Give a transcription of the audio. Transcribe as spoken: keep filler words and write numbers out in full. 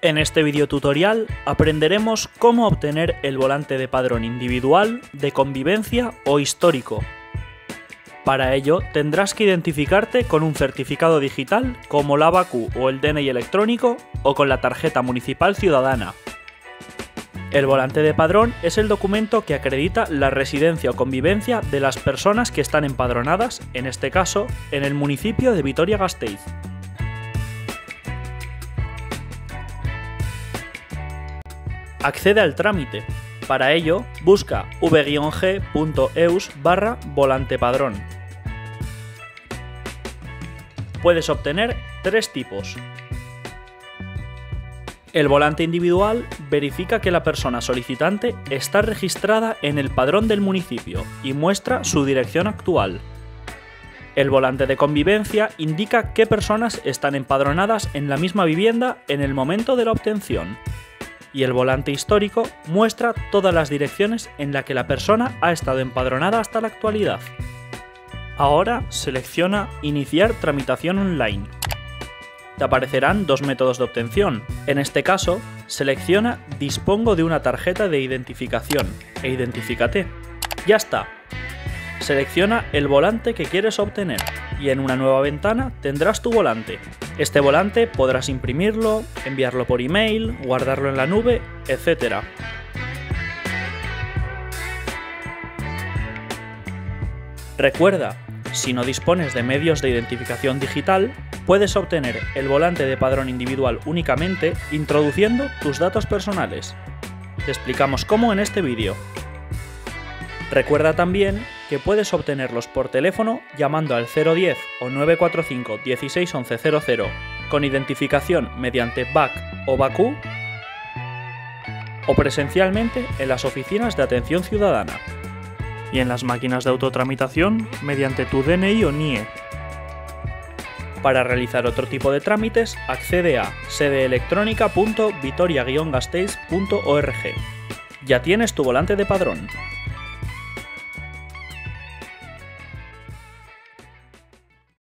En este video tutorial aprenderemos cómo obtener el volante de padrón individual, de convivencia o histórico. Para ello tendrás que identificarte con un certificado digital como la ABACU o el D N I electrónico o con la tarjeta municipal ciudadana. El volante de padrón es el documento que acredita la residencia o convivencia de las personas que están empadronadas, en este caso, en el municipio de Vitoria-Gasteiz. Accede al trámite. Para ello, busca v g punto eus barra volante padrón. Puedes obtener tres tipos. El volante individual verifica que la persona solicitante está registrada en el padrón del municipio y muestra su dirección actual. El volante de convivencia indica qué personas están empadronadas en la misma vivienda en el momento de la obtención. Y el volante histórico muestra todas las direcciones en las que la persona ha estado empadronada hasta la actualidad. Ahora selecciona Iniciar tramitación online. Te aparecerán dos métodos de obtención. En este caso, selecciona Dispongo de una tarjeta de identificación e identifícate. Ya está. Selecciona el volante que quieres obtener y en una nueva ventana tendrás tu volante. Este volante podrás imprimirlo, enviarlo por email, guardarlo en la nube, etcétera. Recuerda, si no dispones de medios de identificación digital, puedes obtener el volante de padrón individual únicamente introduciendo tus datos personales. Te explicamos cómo en este vídeo. Recuerda también que puedes obtenerlos por teléfono llamando al cero diez o nueve cuatro cinco dieciséis once cero cero con identificación mediante B A C o BACU o presencialmente en las oficinas de atención ciudadana y en las máquinas de autotramitación mediante tu D N I o N I E. Para realizar otro tipo de trámites, accede a sede electrónica punto vitoria guion gasteiz punto org. Ya tienes tu volante de padrón.